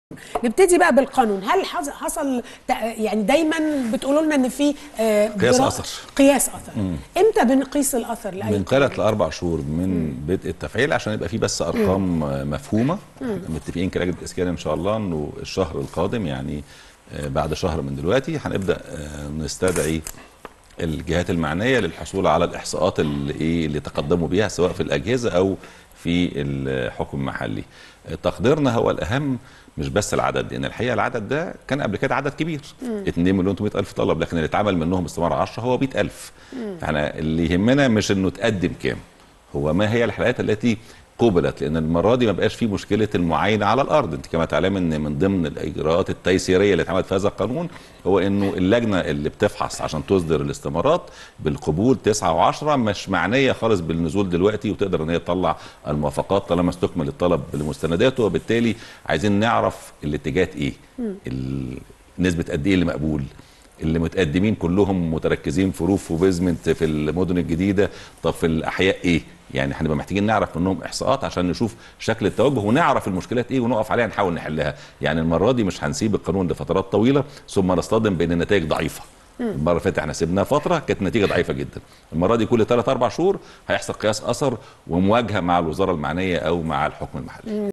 نبتدي بقى بالقانون. هل حصل يعني دايما بتقولوا لنا ان في قياس اثر امتى بنقيس الاثر؟ من 3 ل 4 شهور من بدء التفعيل عشان يبقى في بس ارقام مفهومه. متفقين كلجنه الاسكان ان شاء الله انه الشهر القادم يعني بعد شهر من دلوقتي هنبدا نستدعي الجهات المعنيه للحصول على الاحصاءات اللي تقدموا بيها سواء في الاجهزه او في الحكم المحلي. تقديرنا هو الاهم مش بس العدد، لان الحقيقه العدد ده كان قبل كده عدد كبير 2,800,000 طلب، لكن اللي اتعمل منهم استمارة 10 هو 100,000. احنا اللي يهمنا مش انه تقدم كام، هو ما هي الحالات التي قبلت، لان المره دي ما بقاش في مشكله المعاينه على الارض. انت كما تعلم ان من ضمن الاجراءات التيسيريه اللي اتعملت في هذا القانون هو انه اللجنه اللي بتفحص عشان تصدر الاستمارات بالقبول 9 و10 مش معنيه خالص بالنزول دلوقتي، وتقدر ان هي تطلع الموافقات طالما استكمل الطلب بمستنداته. وبالتالي عايزين نعرف الاتجاهات ايه، نسبه قد ايه اللي مقبول، اللي متقدمين كلهم متركزين في روف وبيزمنت في المدن الجديده، طب في الاحياء ايه؟ يعني هنبقى محتاجين نعرف منهم احصاءات عشان نشوف شكل التوجه ونعرف المشكلات ايه ونقف عليها نحاول نحلها. يعني المره دي مش هنسيب القانون لفترات طويله ثم نصطدم بان النتائج ضعيفه. المره اللي فاتت احنا سيبناها فتره كانت النتيجه ضعيفه جدا. المره دي كل 3 4 شهور هيحصل قياس اثر ومواجهه مع الوزاره المعنيه او مع الحكم المحلي.